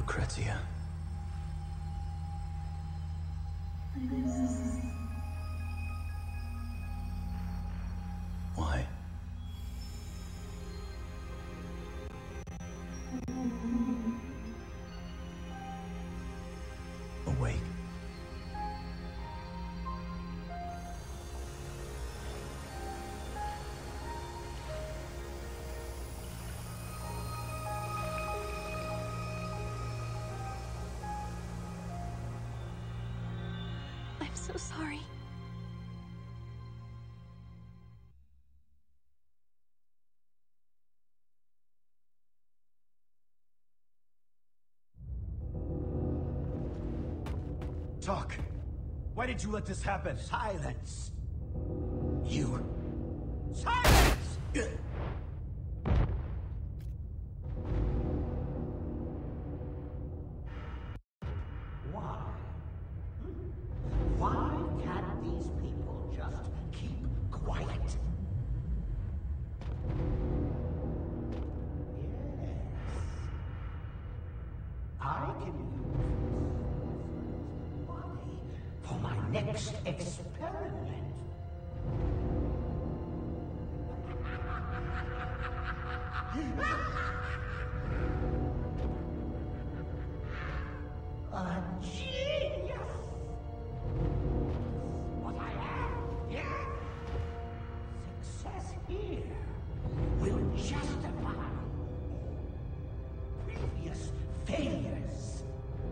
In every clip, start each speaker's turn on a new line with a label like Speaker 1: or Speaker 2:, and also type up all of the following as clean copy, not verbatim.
Speaker 1: Lucrezia. Why? Awake.
Speaker 2: I'm so sorry.
Speaker 3: Talk. Why did you let this happen?
Speaker 1: Silence!
Speaker 3: You. Silence!
Speaker 4: Why? Why can't these people just keep quiet? Yes. I can use this body for my next experiment. A genius! What I am, yeah? Success here will justify previous failures.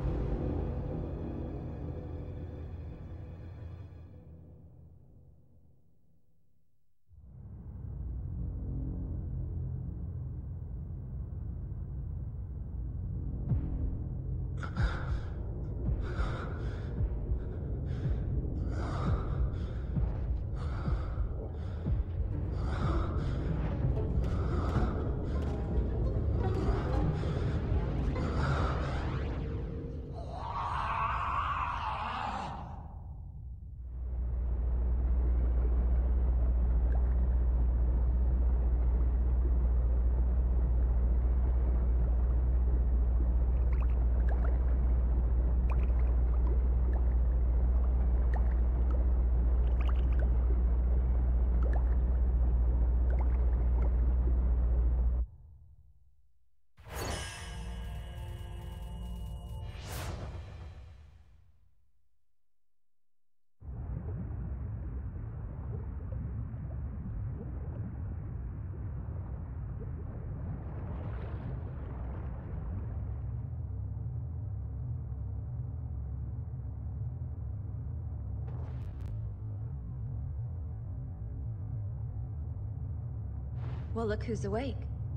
Speaker 2: Well, look who's awake.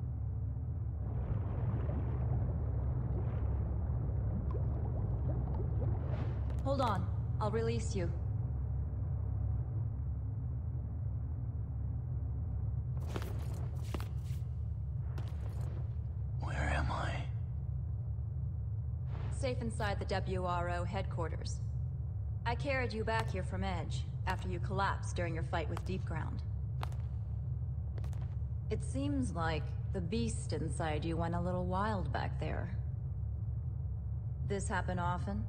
Speaker 2: Hold on. I'll release you.
Speaker 1: Where am I?
Speaker 2: Safe inside the WRO headquarters. I carried you back here from Edge, after you collapsed during your fight with Deepground. It seems like the beast inside you went a little wild back there. This happen often?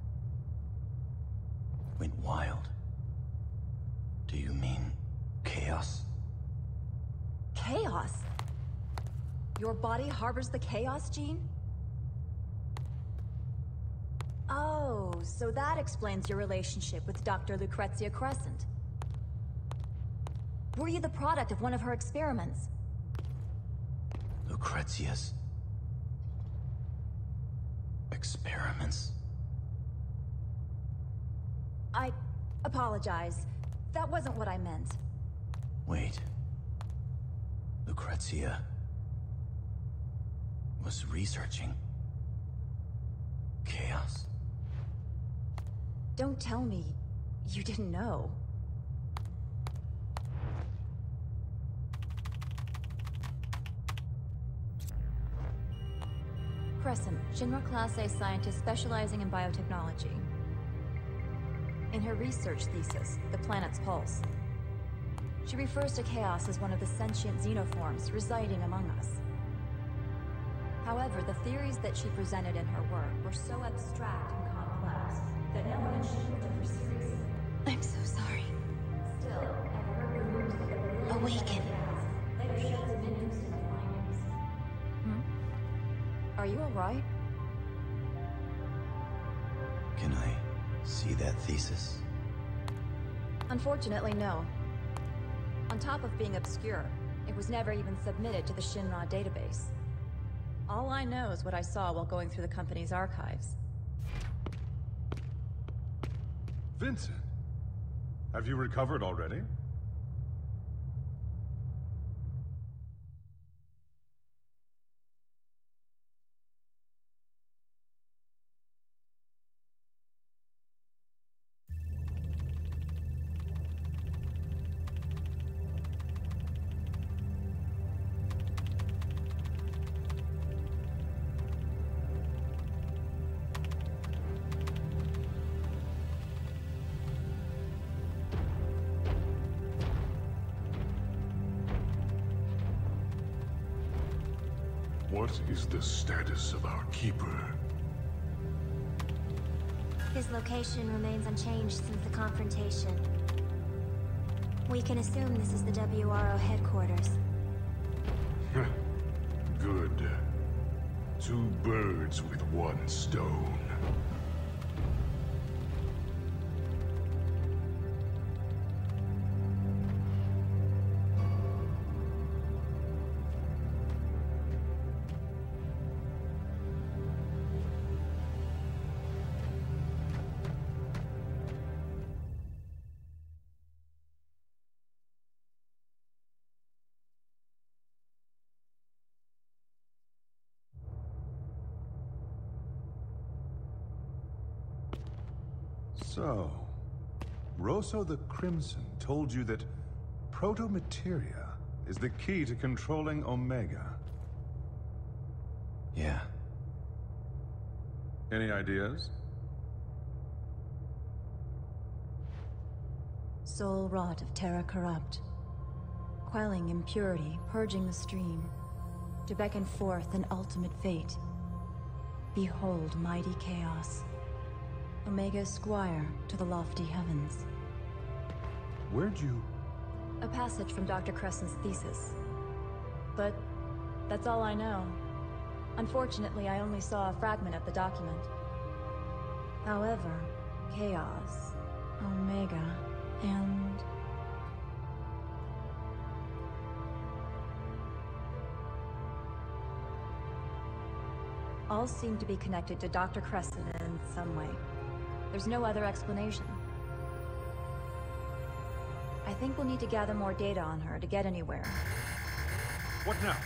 Speaker 1: Went wild. Do you mean chaos?
Speaker 2: Chaos? Your body harbors the chaos gene? Oh, so that explains your relationship with Dr. Lucrezia Crescent. Were you the product of one of her experiments?
Speaker 1: Lucrezia's experiments?
Speaker 2: I apologize. That wasn't what I meant.
Speaker 1: Wait. Lucrezia was researching chaos?
Speaker 2: Don't tell me you didn't know. Crescent, Shinra Class A scientist specializing in biotechnology. In her research thesis, The Planet's Pulse, she refers to chaos as one of the sentient xenoforms residing among us. However, the theories that she presented in her work were so abstract and complex that no one in Shinra took her seriously.
Speaker 5: I'm so sorry.
Speaker 2: Still, I've heard rumors that the related
Speaker 5: Awaken.
Speaker 2: later showed some interest in my findings. Are you alright?
Speaker 1: Can I see that thesis?
Speaker 2: Unfortunately, no. On top of being obscure, it was never even submitted to the Shinra database. All I know is what I saw while going through the company's archives.
Speaker 6: Vincent, have you recovered already?
Speaker 7: What is the status of our keeper?
Speaker 5: His location remains unchanged since the confrontation. We can assume this is the WRO headquarters.
Speaker 7: Good. Two birds with one stone.
Speaker 6: So, Rosso the Crimson told you that proto-materia is the key to controlling Omega.
Speaker 1: Yeah.
Speaker 6: Any ideas?
Speaker 2: Soul wrought of terra corrupt. Quelling impurity, purging the stream. To beckon forth an ultimate fate. Behold mighty chaos. Omega's squire to the lofty heavens.
Speaker 6: Where'd you...
Speaker 2: A passage from Dr. Crescen's thesis. But that's all I know. Unfortunately, I only saw a fragment of the document. However, chaos, Omega, and... all seem to be connected to Dr. Crescent in some way. There's no other explanation. I think we'll need to gather more data on her to get anywhere.
Speaker 6: What now?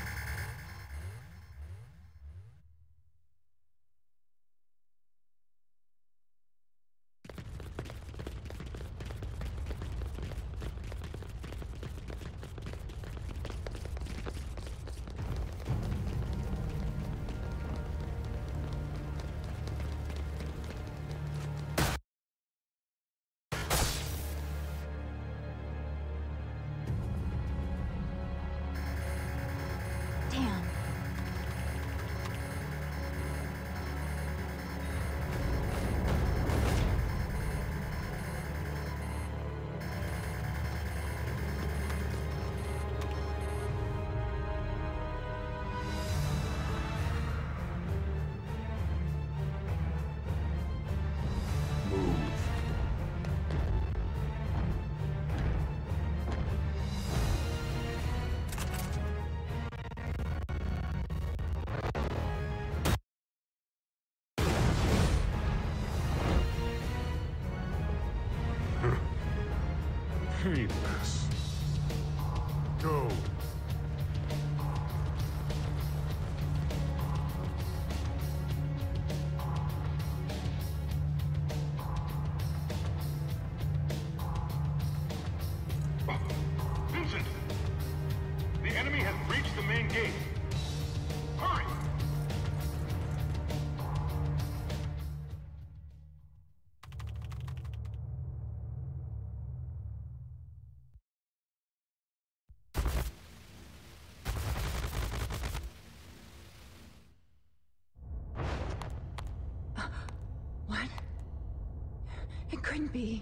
Speaker 2: couldn't be.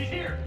Speaker 3: She's here!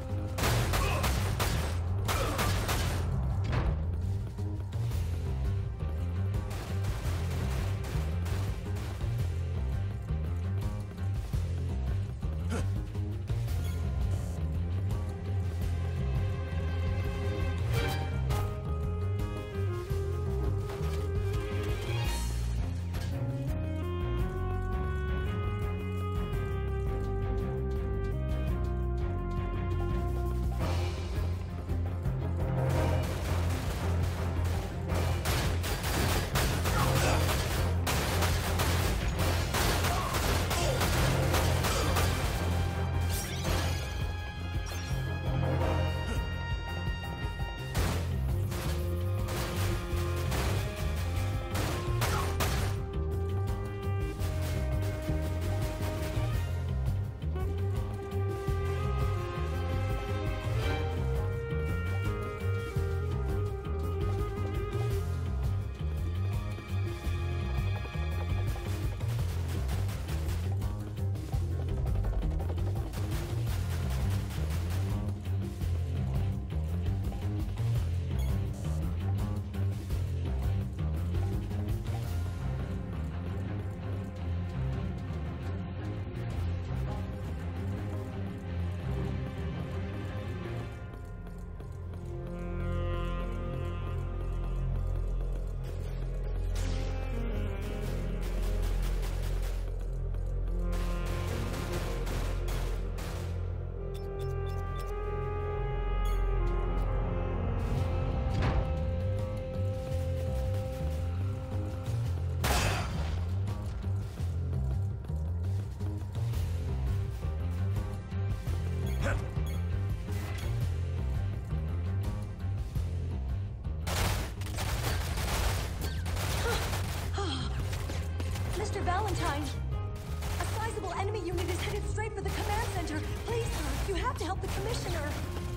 Speaker 2: Mr. Valentine! A sizable enemy unit is headed straight for the command center. Please, sir, you have to help the Commissioner.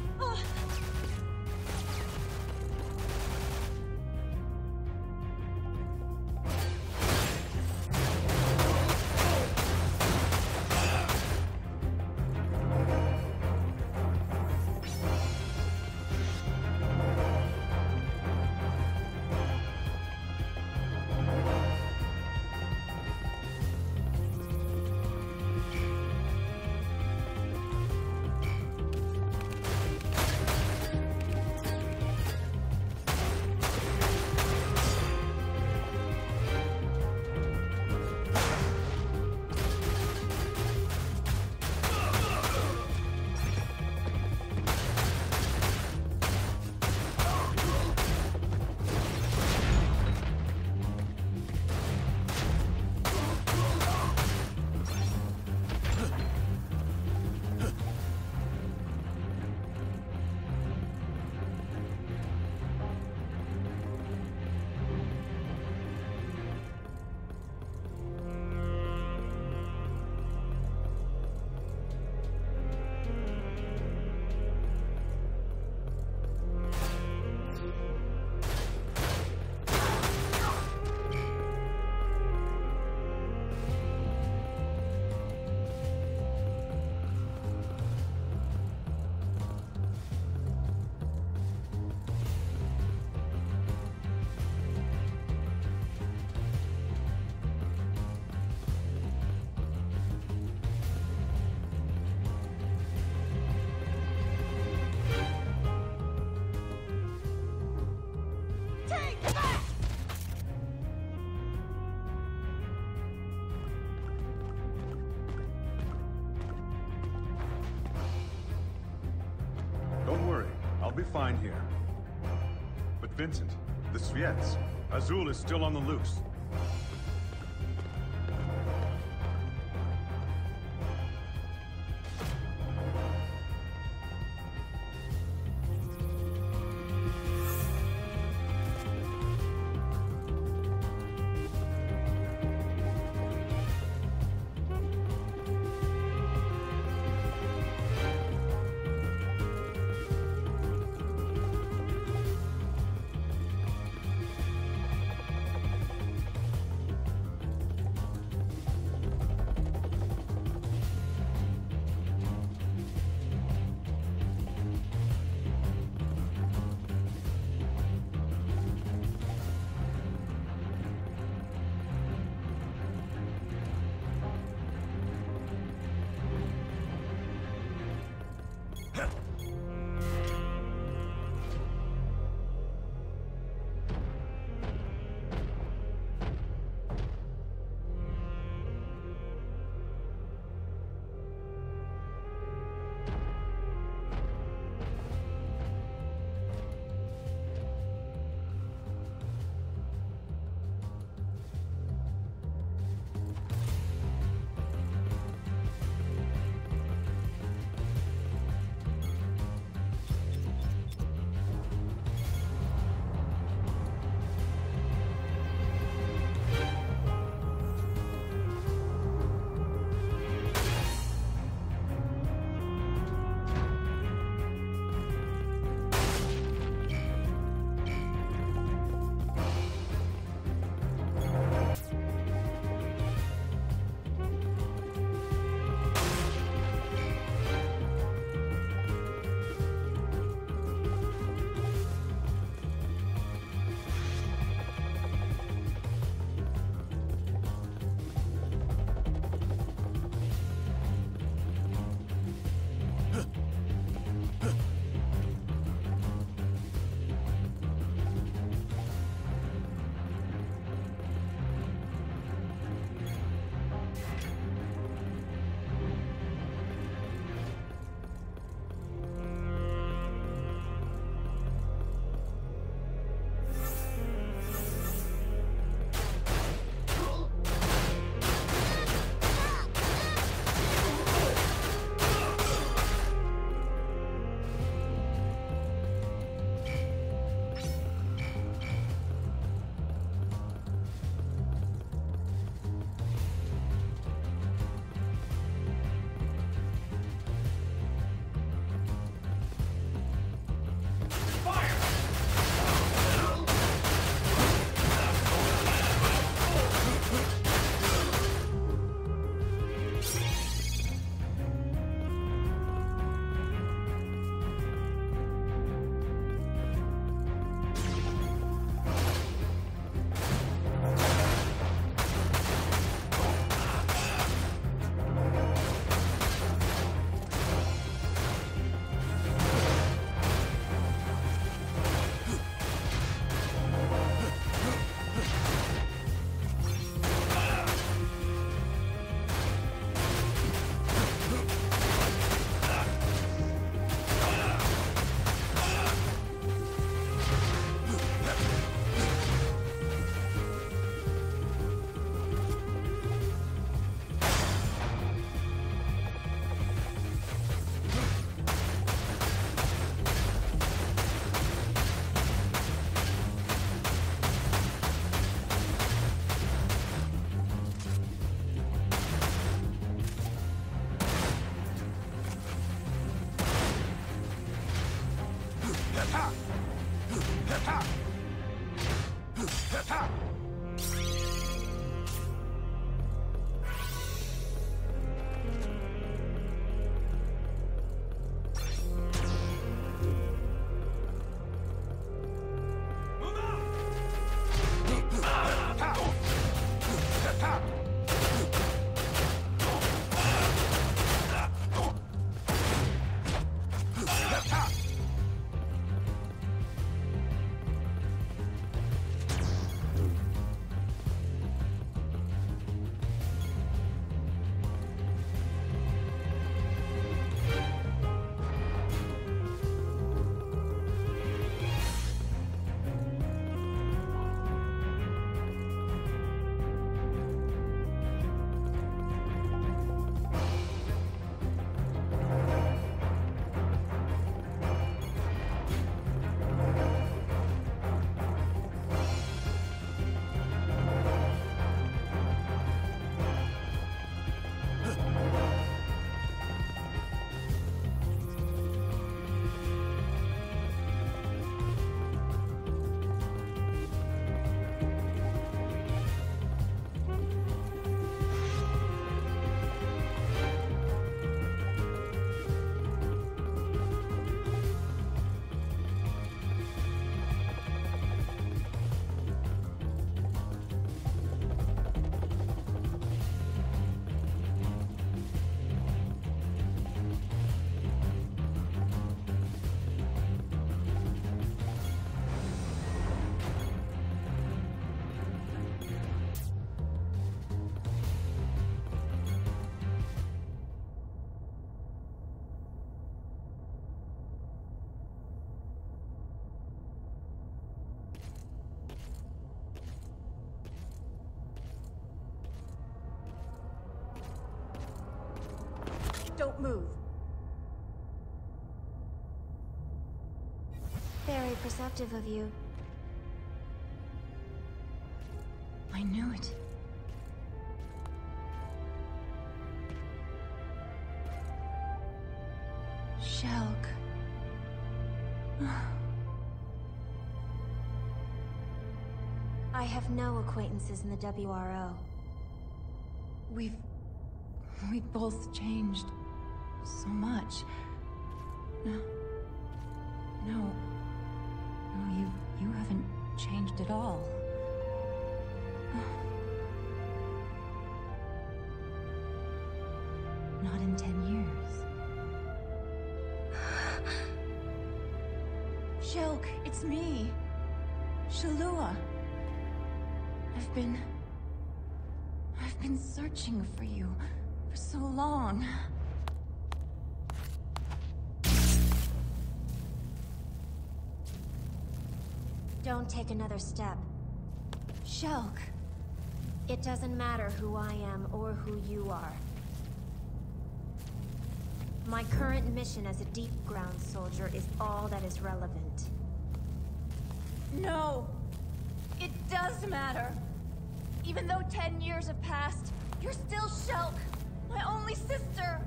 Speaker 6: I'll be fine here. But Vincent, the Sviets, Azul is still on the loose.
Speaker 2: don't move.
Speaker 5: Very perceptive of you.
Speaker 2: I knew it. Shelk.
Speaker 5: I have no acquaintances in the WRO.
Speaker 2: We've both changed so much. No, you haven't changed at all. Not in 10 years. Shelk, it's me. Shalua. I've been searching for you for so long.
Speaker 5: Don't take another step.
Speaker 2: Shelk.
Speaker 5: It doesn't matter who I am or who you are. My current mission as a Deepground soldier is all that is relevant.
Speaker 2: No! It does matter! Even though 10 years have passed, you're still Shelk! My only sister!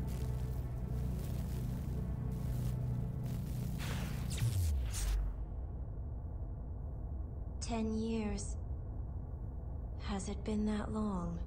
Speaker 5: "10 years. Has it been that long?"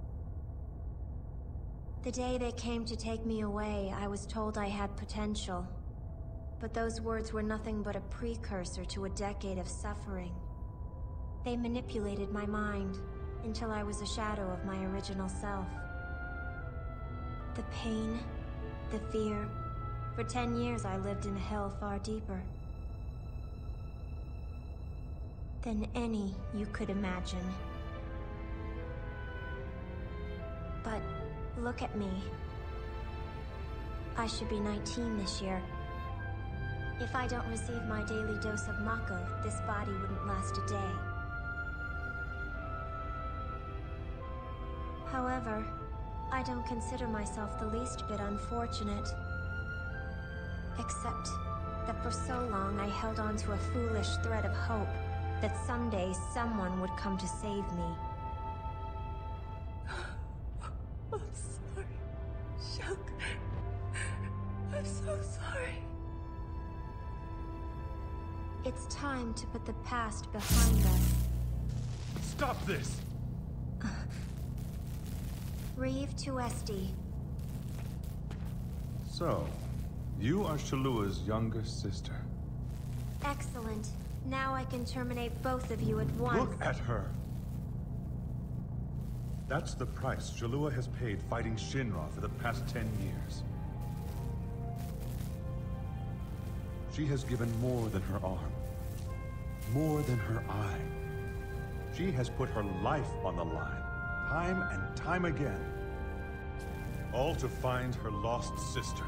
Speaker 5: The day they came to take me away, I was told I had potential. But those words were nothing but a precursor to a decade of suffering. They manipulated my mind until I was a shadow of my original self. The pain, the fear. For 10 years I lived in a hell far deeper than any you could imagine. But look at me. I should be 19 this year. If I don't receive my daily dose of Mako, this body wouldn't last a day. However, I don't consider myself the least bit unfortunate. Except that for so long I held on to a foolish thread of hope that someday someone would come to save me.
Speaker 2: I'm sorry, Shelk. I'm so sorry.
Speaker 5: It's time to put the past behind us.
Speaker 6: Stop this!
Speaker 5: Reeve to Esti.
Speaker 6: So, you are Shalua's younger sister.
Speaker 5: Excellent. Now I can terminate both of you at once.
Speaker 6: Look at her! That's the price Shalua has paid fighting Shinra for the past 10 years. She has given more than her arm. More than her eye. She has put her life on the line, time and time again. All to find her lost sister.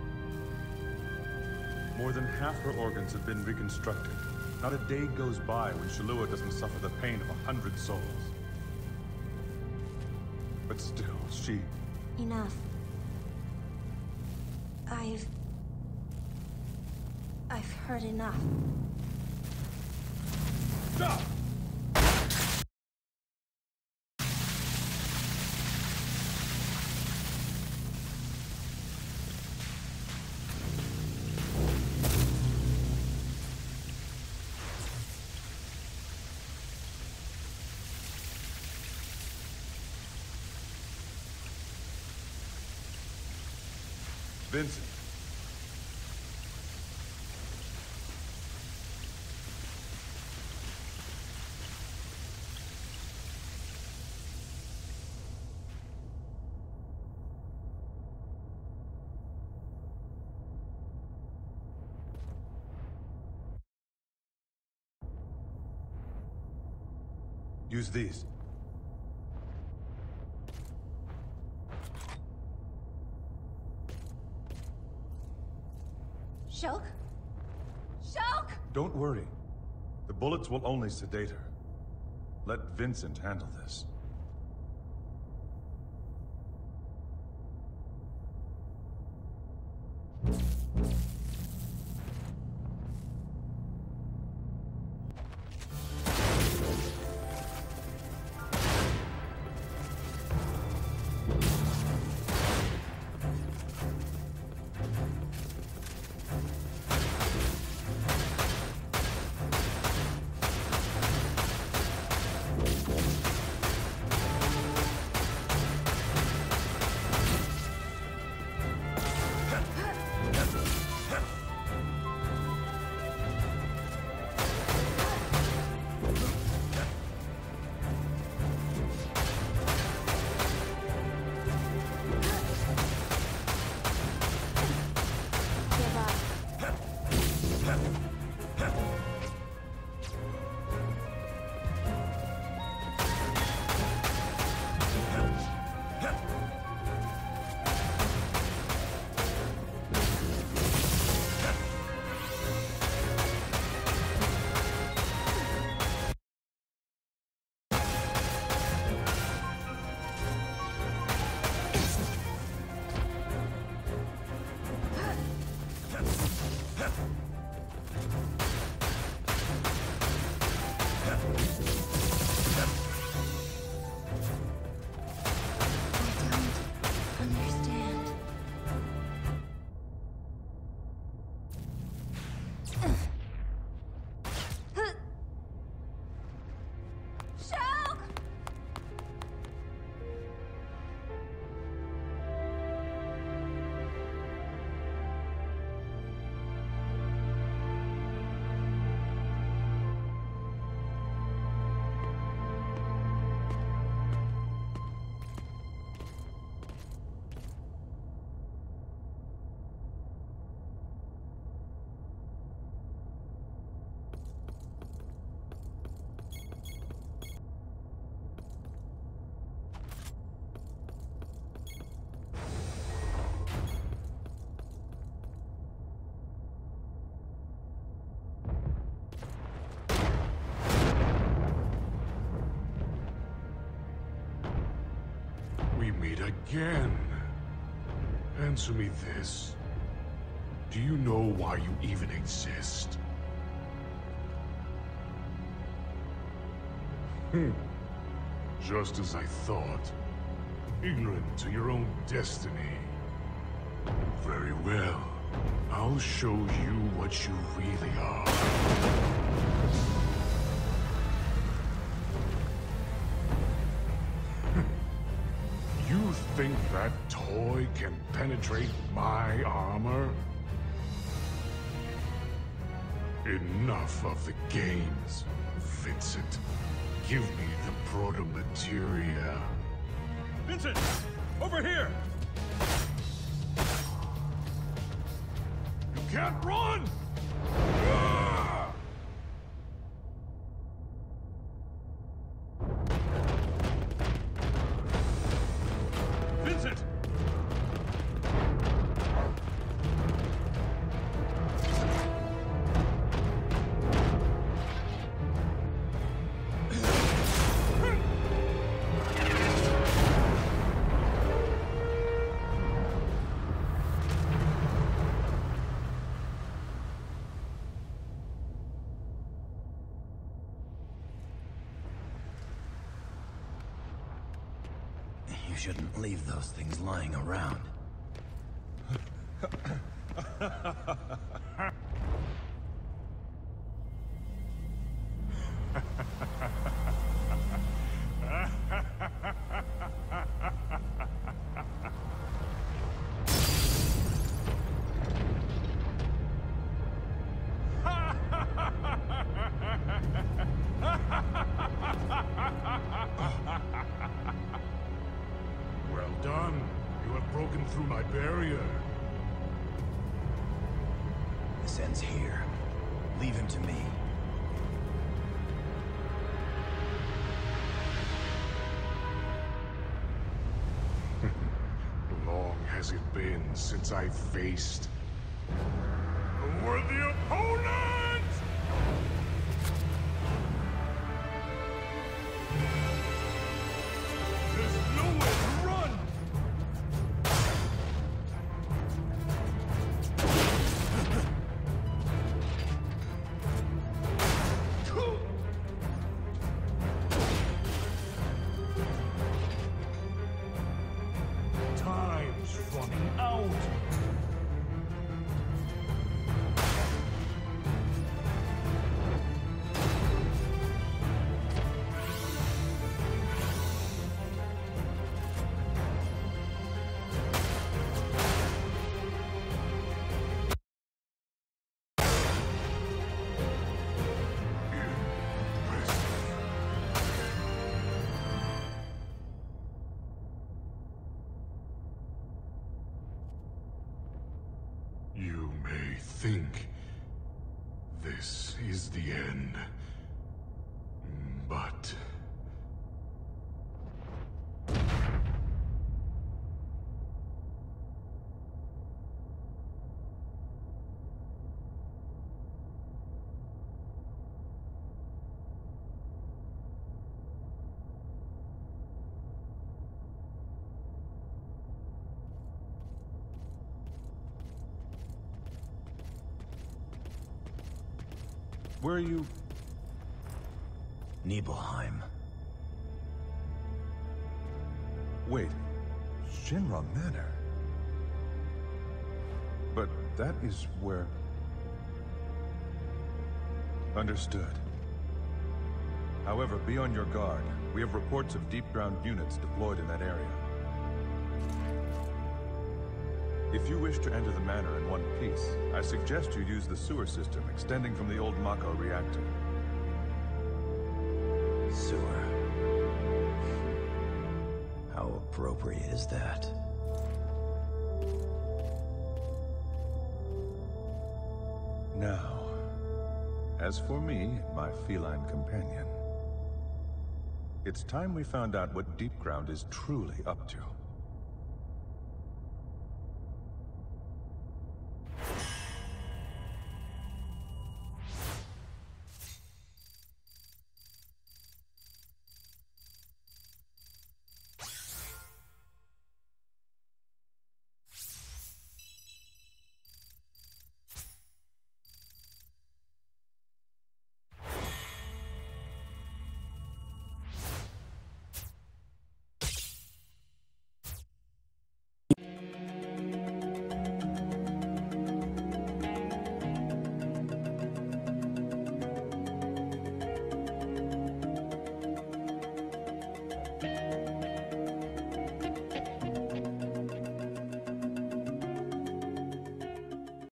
Speaker 6: More than half her organs have been reconstructed. Not a day goes by when Shalua doesn't suffer the pain of 100 souls. But still, she...
Speaker 5: Enough. I've heard enough.
Speaker 6: Stop! Vincent. Use these.
Speaker 2: Shelk? Shelk!
Speaker 6: Don't worry. The bullets will only sedate her. Let Vincent handle this.
Speaker 7: We meet again. Answer me this. Do you know why you even exist? Just as I thought. Ignorant to your own destiny. Very well. I'll show you what you really are. You think that toy can penetrate my armor? Enough of the games, Vincent. Give me the proto-materia.
Speaker 3: Vincent! Over here!
Speaker 7: You can't run!
Speaker 3: Vincent!
Speaker 1: You shouldn't leave those things lying around.
Speaker 7: Well done. You have broken through my barrier.
Speaker 1: This ends here. Leave him to me.
Speaker 7: Long has it been since I faced a worthy opponent! There's nowhere to run! Time's running out! You may think this is the end, but...
Speaker 6: Where are you?
Speaker 1: Nibelheim.
Speaker 6: Wait. Shinra Manor. But that is where... Understood. However, be on your guard. We have reports of Deepground units deployed in that area. If you wish to enter the manor in one piece, I suggest you use the sewer system extending from the old Mako reactor.
Speaker 1: Sewer. How appropriate is that?
Speaker 6: Now, as for me and my feline companion, it's time we found out what Deepground is truly up to.